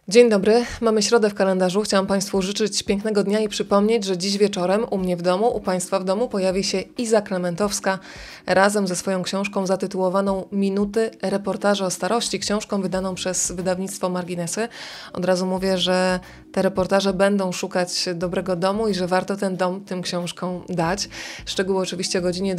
Dzień dobry, mamy środę w kalendarzu. Chciałam Państwu życzyć pięknego dnia i przypomnieć, że dziś wieczorem u mnie w domu, u Państwa w domu pojawi się Iza Klementowska razem ze swoją książką zatytułowaną Minuty, reportaże o starości, książką wydaną przez wydawnictwo Marginesy. Od razu mówię, że te reportaże będą szukać dobrego domu i że warto ten dom tym książkom dać. Szczegóły oczywiście o godzinie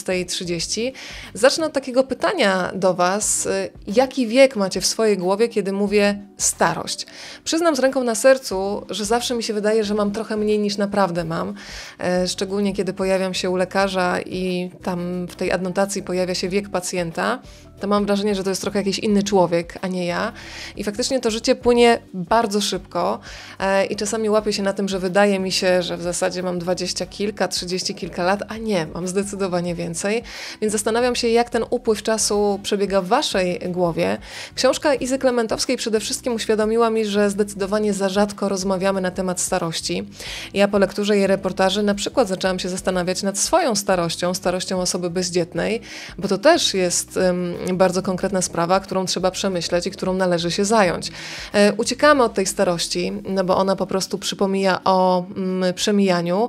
20:30. Zacznę od takiego pytania do Was. Jaki wiek macie w swojej głowie, kiedy mówię starość? Przyznam z ręką na sercu, że zawsze mi się wydaje, że mam trochę mniej niż naprawdę mam. Szczególnie kiedy pojawiam się u lekarza i tam w tej adnotacji pojawia się wiek pacjenta, to mam wrażenie, że to jest trochę jakiś inny człowiek, a nie ja. I faktycznie to życie płynie bardzo szybko i czasami łapię się na tym, że wydaje mi się, że w zasadzie mam 20 kilka, 30 kilka lat, a nie, mam zdecydowanie więcej. Więc zastanawiam się, jak ten upływ czasu przebiega w Waszej głowie. Książka Izy Klementowskiej przede wszystkim uświadomiła mi, że zdecydowanie za rzadko rozmawiamy na temat starości. Ja po lekturze jej reportaży na przykład zaczęłam się zastanawiać nad swoją starością osoby bezdzietnej, bo to też jest bardzo konkretna sprawa, którą trzeba przemyśleć i którą należy się zająć. Uciekamy od tej starości, no bo ona po prostu przypomina o przemijaniu,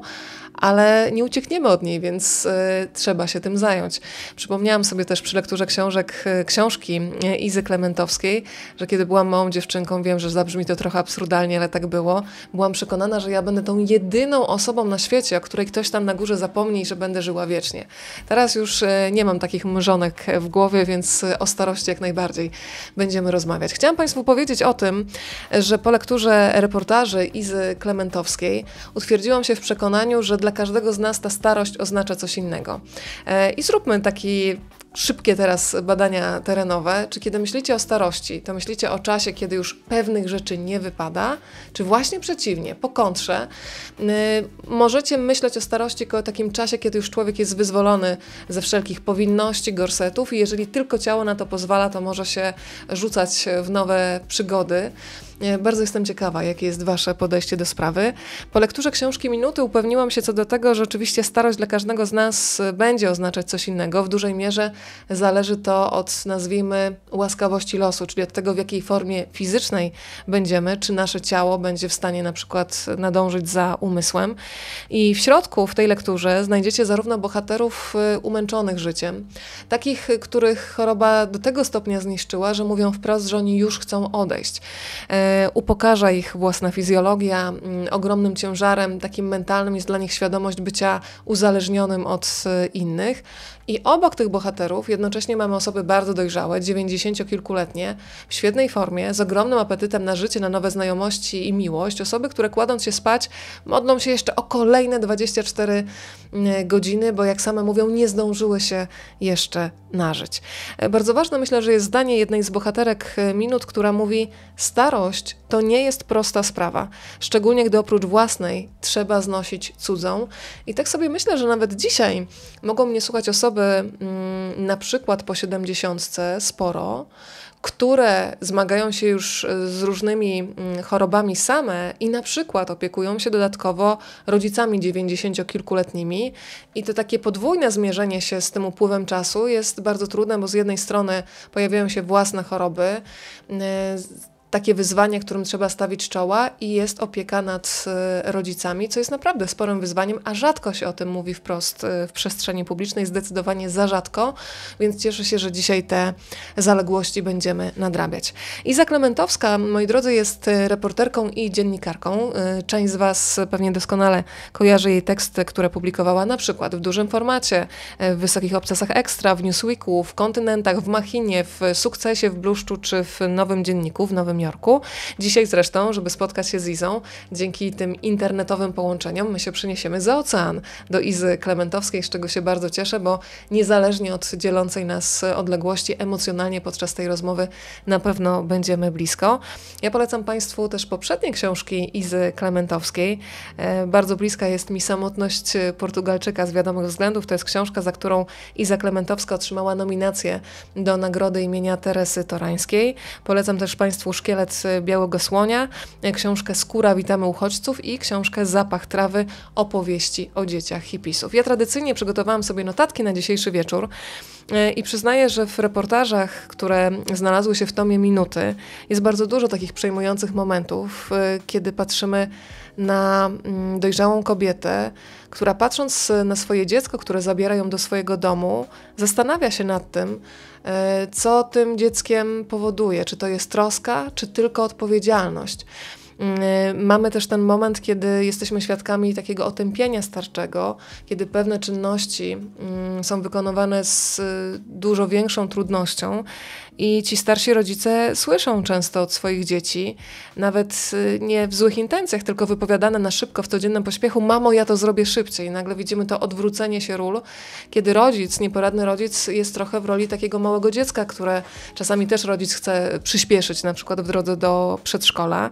ale nie uciekniemy od niej, więc trzeba się tym zająć. Przypomniałam sobie też przy lekturze książki Izy Klementowskiej, że kiedy byłam małą dziewczynką, wiem, że zabrzmi to trochę absurdalnie, ale tak było, byłam przekonana, że ja będę tą jedyną osobą na świecie, o której ktoś tam na górze zapomni i że będę żyła wiecznie. Teraz już nie mam takich mrzonek w głowie, więc o starości jak najbardziej będziemy rozmawiać. Chciałam Państwu powiedzieć o tym, że po lekturze reportaży Izy Klementowskiej utwierdziłam się w przekonaniu, że dla każdego z nas ta starość oznacza coś innego. I zróbmy takie szybkie teraz badania terenowe. Czy kiedy myślicie o starości, to myślicie o czasie, kiedy już pewnych rzeczy nie wypada, czy właśnie przeciwnie, po kontrze, możecie myśleć o starości jako o takim czasie, kiedy już człowiek jest wyzwolony ze wszelkich powinności, gorsetów i jeżeli tylko ciało na to pozwala, to może się rzucać w nowe przygody. Bardzo jestem ciekawa, jakie jest Wasze podejście do sprawy. Po lekturze książki Minuty upewniłam się co do tego, że oczywiście starość dla każdego z nas będzie oznaczać coś innego. W dużej mierze zależy to od, nazwijmy, łaskawości losu, czyli od tego, w jakiej formie fizycznej będziemy, czy nasze ciało będzie w stanie na przykład nadążyć za umysłem. I w środku, w tej lekturze znajdziecie zarówno bohaterów umęczonych życiem, takich, których choroba do tego stopnia zniszczyła, że mówią wprost, że oni już chcą odejść. Upokarza ich własna fizjologia, ogromnym ciężarem takim mentalnym jest dla nich świadomość bycia uzależnionym od innych. I obok tych bohaterów jednocześnie mamy osoby bardzo dojrzałe, 90-kilkuletnie, w świetnej formie, z ogromnym apetytem na życie, na nowe znajomości i miłość. Osoby, które kładąc się spać, modlą się jeszcze o kolejne 24 godziny, bo jak same mówią, nie zdążyły się jeszcze nażyć. Bardzo ważne myślę, że jest zdanie jednej z bohaterek Minut, która mówi: starość to nie jest prosta sprawa, szczególnie gdy oprócz własnej trzeba znosić cudzą. I tak sobie myślę, że nawet dzisiaj mogą mnie słuchać osoby na przykład po 70 sporo, które zmagają się już z różnymi chorobami same i na przykład opiekują się dodatkowo rodzicami 90-kilkuletnimi i to takie podwójne zmierzenie się z tym upływem czasu jest bardzo trudne, bo z jednej strony pojawiają się własne choroby, takie wyzwanie, którym trzeba stawić czoła i jest opieka nad rodzicami, co jest naprawdę sporym wyzwaniem, a rzadko się o tym mówi wprost w przestrzeni publicznej, zdecydowanie za rzadko, więc cieszę się, że dzisiaj te zaległości będziemy nadrabiać. Iza Klementowska, moi drodzy, jest reporterką i dziennikarką. Część z Was pewnie doskonale kojarzy jej teksty, które publikowała na przykład w dużym formacie, w Wysokich Obcasach Ekstra, w Newsweeku, w Kontynentach, w Machinie, w Sukcesie, w Bluszczu czy w Nowym Dzienniku, w Nowym Jorku. Dzisiaj zresztą, żeby spotkać się z Izą, dzięki tym internetowym połączeniom, my się przeniesiemy za ocean do Izy Klementowskiej, z czego się bardzo cieszę, bo niezależnie od dzielącej nas odległości, emocjonalnie podczas tej rozmowy na pewno będziemy blisko. Ja polecam Państwu też poprzednie książki Izy Klementowskiej. Bardzo bliska jest mi Samotność Portugalczyka z wiadomych względów. To jest książka, za którą Iza Klementowska otrzymała nominację do nagrody imienia Teresy Torańskiej. Polecam też Państwu Szkielet Szkielec białego słonia, książkę Skóra witamy uchodźców i książkę Zapach trawy, opowieści o dzieciach hipisów. Ja tradycyjnie przygotowałam sobie notatki na dzisiejszy wieczór i przyznaję, że w reportażach, które znalazły się w tomie Minuty, jest bardzo dużo takich przejmujących momentów, kiedy patrzymy na dojrzałą kobietę, która patrząc na swoje dziecko, które zabiera ją do swojego domu, zastanawia się nad tym, co tym dzieckiem powoduje. Czy to jest troska, czy tylko odpowiedzialność. Mamy też ten moment, kiedy jesteśmy świadkami takiego otępienia starczego, kiedy pewne czynności są wykonywane z dużo większą trudnością i ci starsi rodzice słyszą często od swoich dzieci, nawet nie w złych intencjach, tylko wypowiadane na szybko w codziennym pośpiechu: mamo, ja to zrobię szybciej. I nagle widzimy to odwrócenie się ról, kiedy rodzic, nieporadny rodzic jest trochę w roli takiego małego dziecka, które czasami też rodzic chce przyspieszyć, na przykład w drodze do przedszkola.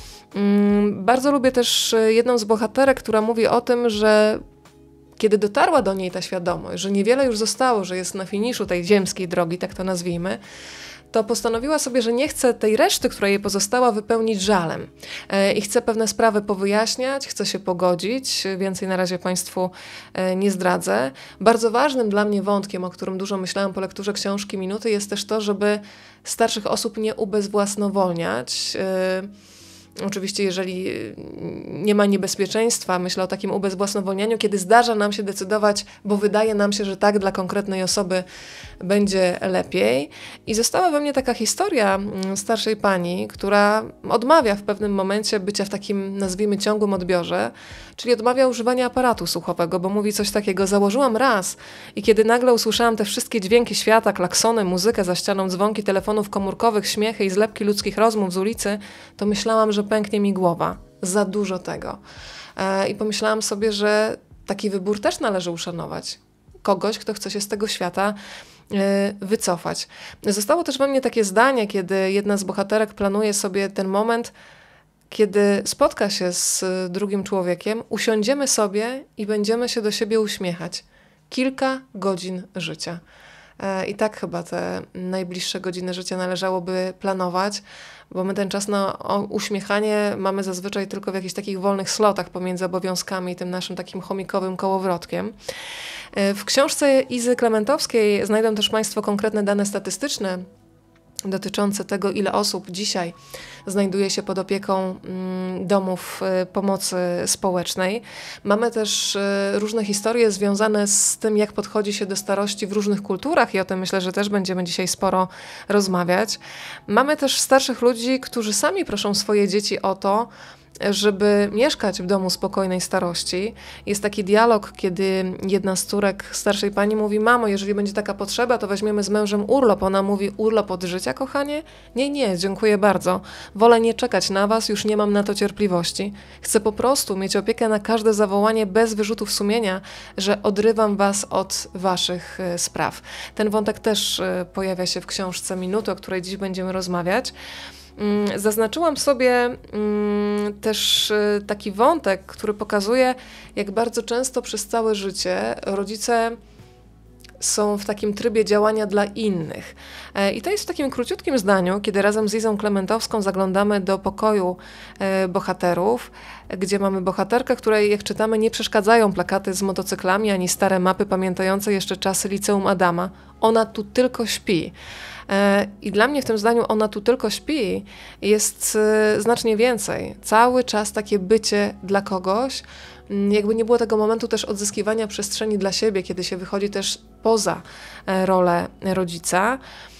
Bardzo lubię też jedną z bohaterek, która mówi o tym, że kiedy dotarła do niej ta świadomość, że niewiele już zostało, że jest na finiszu tej ziemskiej drogi, tak to nazwijmy, to postanowiła sobie, że nie chce tej reszty, która jej pozostała, wypełnić żalem. I chce pewne sprawy powyjaśniać, chce się pogodzić. Więcej na razie Państwu nie zdradzę. Bardzo ważnym dla mnie wątkiem, o którym dużo myślałam po lekturze książki Minuty, jest też to, żeby starszych osób nie ubezwłasnowolniać. Oczywiście, jeżeli nie ma niebezpieczeństwa, myślę o takim ubezwłasnowolnianiu, kiedy zdarza nam się decydować, bo wydaje nam się, że tak dla konkretnej osoby będzie lepiej. I została we mnie taka historia starszej pani, która odmawia w pewnym momencie bycia w takim, nazwijmy, ciągłym odbiorze, czyli odmawia używania aparatu słuchowego, bo mówi coś takiego: założyłam raz i kiedy nagle usłyszałam te wszystkie dźwięki świata, klaksony, muzykę za ścianą, dzwonki telefonów komórkowych, śmiechy i zlepki ludzkich rozmów z ulicy, to myślałam, że pęknie mi głowa. Za dużo tego. I pomyślałam sobie, że taki wybór też należy uszanować. Kogoś, kto chce się z tego świata wycofać. Zostało też we mnie takie zdanie, kiedy jedna z bohaterek planuje sobie ten moment, kiedy spotka się z drugim człowiekiem, usiądziemy sobie i będziemy się do siebie uśmiechać. Kilka godzin życia. I tak chyba te najbliższe godziny życia należałoby planować, bo my ten czas na uśmiechanie mamy zazwyczaj tylko w jakichś takich wolnych slotach pomiędzy obowiązkami i tym naszym takim chomikowym kołowrotkiem. W książce Izy Klementowskiej znajdą też Państwo konkretne dane statystyczne dotyczące tego, ile osób dzisiaj znajduje się pod opieką domów pomocy społecznej. Mamy też różne historie związane z tym, jak podchodzi się do starości w różnych kulturach i o tym myślę, że też będziemy dzisiaj sporo rozmawiać. Mamy też starszych ludzi, którzy sami proszą swoje dzieci o to, żeby mieszkać w domu spokojnej starości. Jest taki dialog, kiedy jedna z córek starszej pani mówi: mamo, jeżeli będzie taka potrzeba, to weźmiemy z mężem urlop. Ona mówi: urlop od życia, kochanie? Nie, dziękuję bardzo. Wolę nie czekać na was, już nie mam na to cierpliwości. Chcę po prostu mieć opiekę na każde zawołanie bez wyrzutów sumienia, że odrywam was od waszych spraw. Ten wątek też pojawia się w książce Minuty, o której dziś będziemy rozmawiać. Zaznaczyłam sobie też taki wątek, który pokazuje, jak bardzo często przez całe życie rodzice są w takim trybie działania dla innych. I to jest w takim króciutkim zdaniu, kiedy razem z Izą Klementowską zaglądamy do pokoju bohaterów, gdzie mamy bohaterkę, której, jak czytamy, nie przeszkadzają plakaty z motocyklami ani stare mapy pamiętające jeszcze czasy liceum Adama. Ona tu tylko śpi. I dla mnie w tym zdaniu "ona tu tylko śpi" jest znacznie więcej. Cały czas takie bycie dla kogoś, jakby nie było tego momentu też odzyskiwania przestrzeni dla siebie, kiedy się wychodzi też poza rolę rodzica.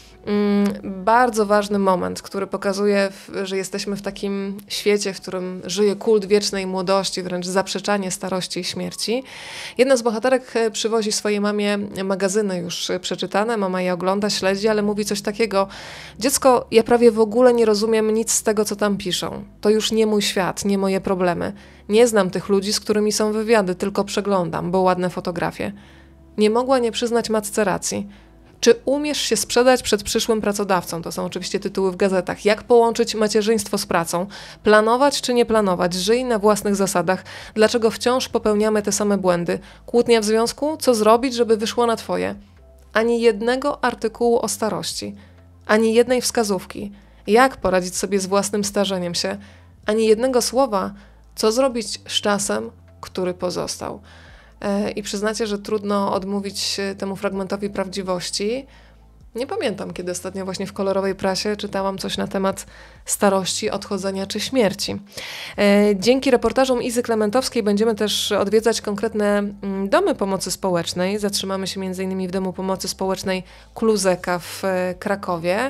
Bardzo ważny moment, który pokazuje, że jesteśmy w takim świecie, w którym żyje kult wiecznej młodości, wręcz zaprzeczanie starości i śmierci. Jedna z bohaterek przywozi swojej mamie magazyny już przeczytane, mama je ogląda, śledzi, ale mówi coś takiego: dziecko, ja prawie w ogóle nie rozumiem nic z tego, co tam piszą. To już nie mój świat, nie moje problemy. Nie znam tych ludzi, z którymi są wywiady, tylko przeglądam, bo ładne fotografie. Nie mogła nie przyznać matce racji. Czy umiesz się sprzedać przed przyszłym pracodawcą? To są oczywiście tytuły w gazetach. Jak połączyć macierzyństwo z pracą? Planować czy nie planować? Żyj na własnych zasadach. Dlaczego wciąż popełniamy te same błędy? Kłótnia w związku? Co zrobić, żeby wyszło na twoje? Ani jednego artykułu o starości. Ani jednej wskazówki. jak poradzić sobie z własnym starzeniem się, ani jednego słowa, co zrobić z czasem, który pozostał. I przyznacie, że trudno odmówić temu fragmentowi prawdziwości. Nie pamiętam, kiedy ostatnio właśnie w kolorowej prasie czytałam coś na temat starości, odchodzenia czy śmierci. Dzięki reportażom Izy Klementowskiej będziemy też odwiedzać konkretne domy pomocy społecznej. Zatrzymamy się m.in. w Domu Pomocy Społecznej Kluzeka w Krakowie.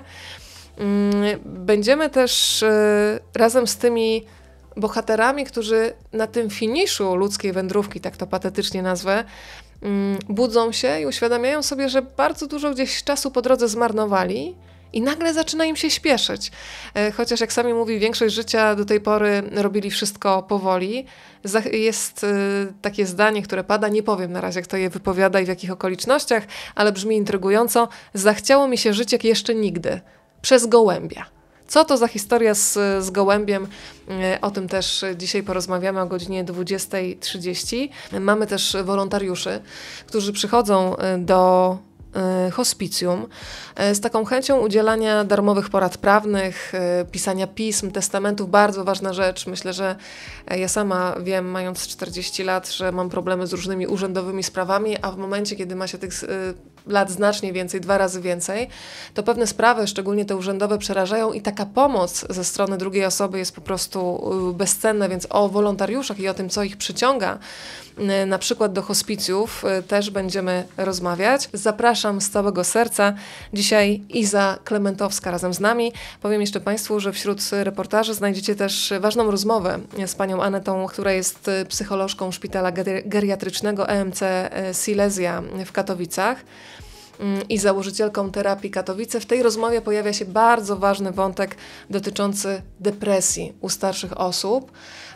Będziemy też razem z tymi bohaterami, którzy na tym finiszu ludzkiej wędrówki, tak to patetycznie nazwę, budzą się i uświadamiają sobie, że bardzo dużo gdzieś czasu po drodze zmarnowali i nagle zaczyna im się śpieszyć. Chociaż jak sami mówi, większość życia do tej pory robili wszystko powoli. Jest takie zdanie, które pada, nie powiem na razie, kto je wypowiada i w jakich okolicznościach, ale brzmi intrygująco. Zachciało mi się żyć jak jeszcze nigdy. Przez gołębia. Co to za historia z gołębiem? O tym też dzisiaj porozmawiamy o godzinie 20:30. Mamy też wolontariuszy, którzy przychodzą do hospicjum z taką chęcią udzielania darmowych porad prawnych, pisania pism, testamentów. Bardzo ważna rzecz. Myślę, że ja sama wiem, mając 40 lat, że mam problemy z różnymi urzędowymi sprawami, a w momencie, kiedy ma się tych lat znacznie więcej, 2 razy więcej, to pewne sprawy, szczególnie te urzędowe, przerażają i taka pomoc ze strony drugiej osoby jest po prostu bezcenna, więc o wolontariuszach i o tym, co ich przyciąga na przykład do hospicjów, też będziemy rozmawiać. Zapraszam z całego serca. Dzisiaj Iza Klementowska razem z nami. Powiem jeszcze Państwu, że wśród reportaży znajdziecie też ważną rozmowę z panią Anetą, która jest psycholożką szpitala geriatrycznego EMC Silesia w Katowicach i założycielką terapii Katowice. W tej rozmowie pojawia się bardzo ważny wątek dotyczący depresji u starszych osób.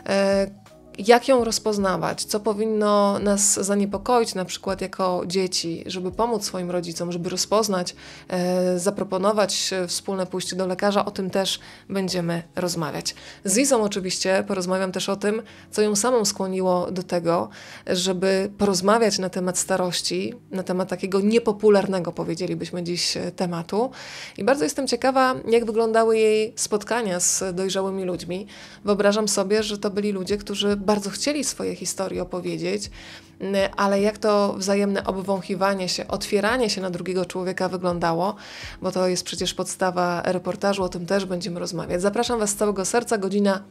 Jak ją rozpoznawać? Co powinno nas zaniepokoić, na przykład jako dzieci, żeby pomóc swoim rodzicom, żeby rozpoznać, zaproponować wspólne pójście do lekarza? O tym też będziemy rozmawiać. Z Izą oczywiście porozmawiam też o tym, co ją samą skłoniło do tego, żeby porozmawiać na temat starości, na temat takiego niepopularnego, powiedzielibyśmy dziś, tematu. I bardzo jestem ciekawa, jak wyglądały jej spotkania z dojrzałymi ludźmi. Wyobrażam sobie, że to byli ludzie, którzy bardzo chcieli swoje historie opowiedzieć, ale jak to wzajemne obwąchiwanie się, otwieranie się na drugiego człowieka wyglądało, bo to jest przecież podstawa reportażu, o tym też będziemy rozmawiać. Zapraszam Was z całego serca, godzina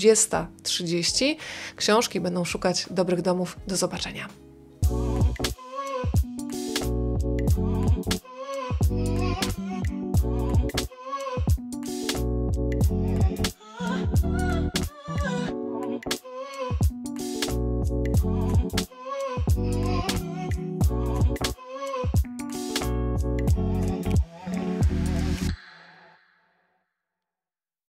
20:30. Książki będą szukać dobrych domów. Do zobaczenia.